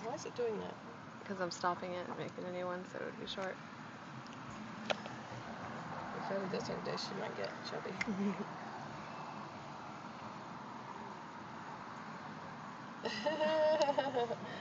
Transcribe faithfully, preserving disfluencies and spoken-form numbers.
Why is it doing that? Because I'm stopping it and making a new one, so it would be short. If I did this every day, she might get chubby.